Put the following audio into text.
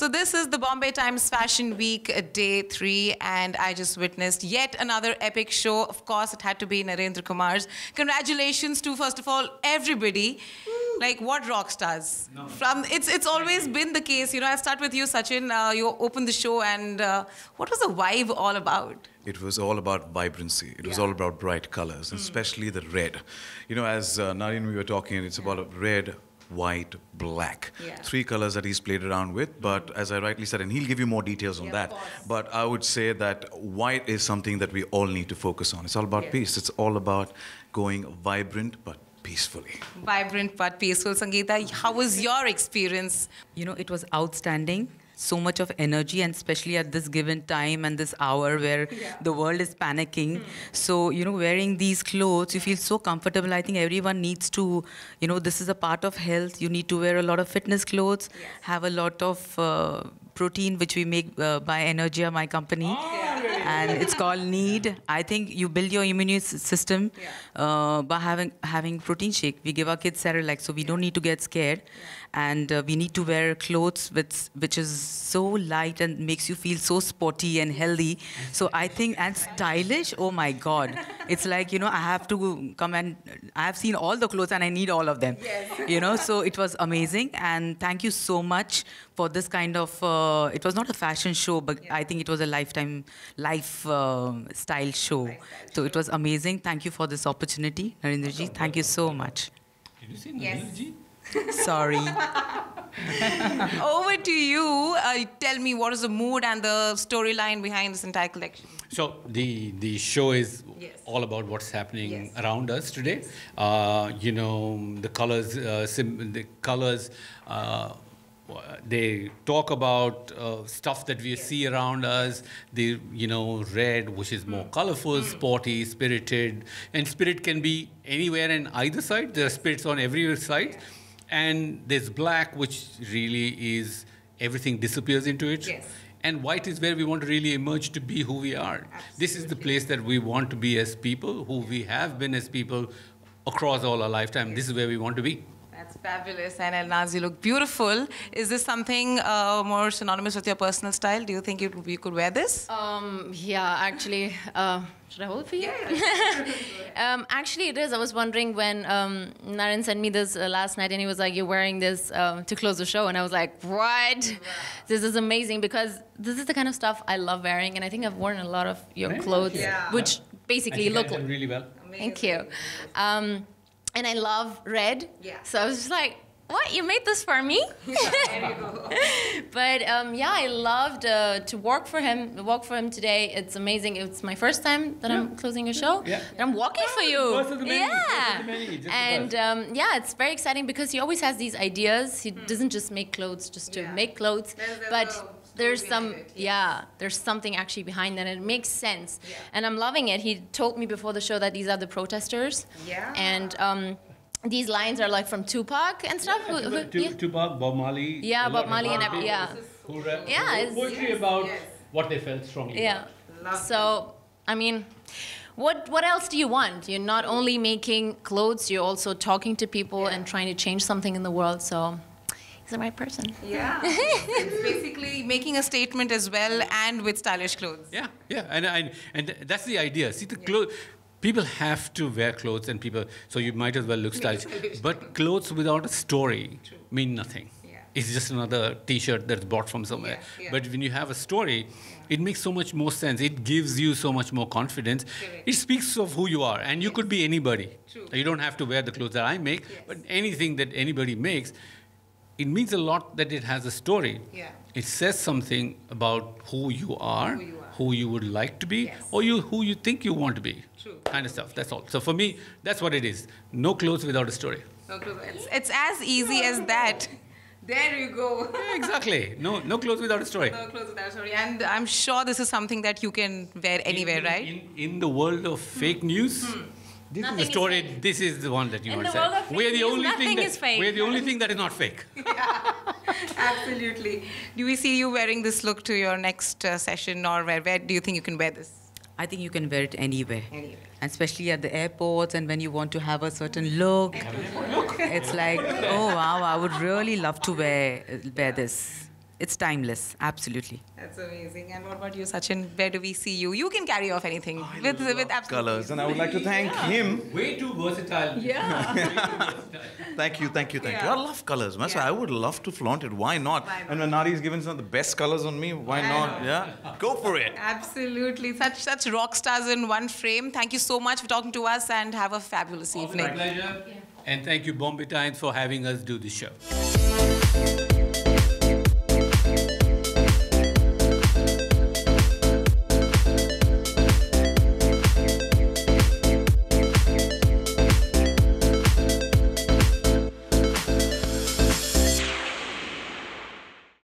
So this is the Bombay Times Fashion Week, day 3, and I just witnessed yet another epic show. Of course, it had to be Narendra Kumar's. Congratulations to, first of all, everybody. Like, what rock stars? No. It's always been the case. You know, I'll start with you, Sachin. You opened the show, and what was the vibe all about? It was all about vibrancy. It was all about bright colors, especially the red. You know, as Naren, we were talking, it's about red, white, black. Yeah. 3 colors that he's played around with, but as I rightly said, and he'll give you more details on that, but I would say that white is something that we all need to focus on. It's all about peace. It's all about going vibrant, but peacefully. Vibrant but peaceful. Sangeeta, how was your experience? You know, it was outstanding. So much of energy, and especially at this given time and this hour where the world is panicking. So, you know, wearing these clothes, you feel so comfortable. I think everyone needs to, you know, this is a part of health. You need to wear a lot of fitness clothes, have a lot of protein, which we make by Energia, my company. And it's called Need. I think you build your immune system by having protein shake. We give our kids Cerelac, so we don't need to get scared. And we need to wear clothes which is so light and makes you feel so sporty and healthy. So I think, and stylish, oh my God. It's like, you know, I have to come and I have seen all the clothes and I need all of them. Yes. You know, so it was amazing. And thank you so much for this kind of, it was not a fashion show, but I think it was a lifestyle show. So it was amazing. Thank you for this opportunity, Narendraji. Thank you so much. Did you say Narendraji? Sorry. Over to you. Tell me, what is the mood and the storyline behind this entire collection? So the show is all about what's happening around us today. You know, the colors, they talk about stuff that we see around us. The, you know, red, which is more colorful, sporty, spirited, and spirit can be anywhere in either side. There are spirits on every side. And there's black, which really is everything disappears into it. Yes. And white is where we want to really emerge to be who we are. Absolutely. This is the place that we want to be as people, who we have been as people across all our lifetime. Yes. This is where we want to be. That's fabulous. And Elnaz, you look beautiful. Is this something more synonymous with your personal style? Do you think you could wear this? Yeah, actually. Should I hold it for you? Yeah. Actually, it is. I was wondering when Naren sent me this last night, and he was like, "You're wearing this to close the show," and I was like, "What? This is amazing," because this is the kind of stuff I love wearing, and I think I've worn a lot of your clothes, which basically look like really well. Amazing. Thank you. And I love red, so I was just like, what? You made this for me? But yeah, I loved to walk for him today. It's amazing. It's my first time that I'm closing a show. Yeah. And I'm walking for you. And yeah, it's very exciting because he always has these ideas. He doesn't just make clothes just to make clothes, but there's there's something actually behind that, and it makes sense. Yeah. And I'm loving it. He told me before the show that these are the protesters. Yeah. And these lines are like from Tupac and stuff. Tupac, Bob Marley. Yeah, Bob Marley and poetry about what they felt strongly. Yeah. So, I mean, what else do you want? You're not only making clothes, you're also talking to people and trying to change something in the world. So, he's the right person. Yeah. It's basically making a statement as well, and with stylish clothes. Yeah, yeah, and that's the idea. See, the clothes. People have to wear clothes, and so you might as well look stylish. But clothes without a story mean nothing. Yeah. It's just another T-shirt that's bought from somewhere. Yeah. But when you have a story, it makes so much more sense. It gives you so much more confidence. It speaks of who you are, and you could be anybody. True. You don't have to wear the clothes that I make, but anything that anybody makes, it means a lot that it has a story. Yeah. It says something about who you are, who you would like to be, or who you think you want to be. True. Kind of stuff. That's all. So for me, that's what it is. No clothes without a story. No clothes. It's as easy as that. There you go. Yeah, exactly. No clothes without a story. No clothes without a story. And I'm sure this is something that you can wear anywhere, right? In the world of fake news, this is the story. This is the one that you want to say. We're the only thing that is not fake. Yeah, absolutely. Do we see you wearing this look to your next session, or where do you think you can wear this? I think you can wear it anywhere. And especially at the airports, and when you want to have a certain look. It's like, oh wow, I would really love to wear this. it's timeless, absolutely. That's amazing. And what about you, Sachin? Where do we see you? You can carry off anything with absolute colors. And I would like to thank him. Way too versatile. Yeah. Thank you. I love colors, man. So I would love to flaunt it. Why not? And when Nari's given some of the best colors on me, why not? Yeah, go for it. Absolutely. Such rock stars in one frame. Thank you so much for talking to us and have a fabulous evening. My pleasure. And thank you, Bombay Times, for having us do this show.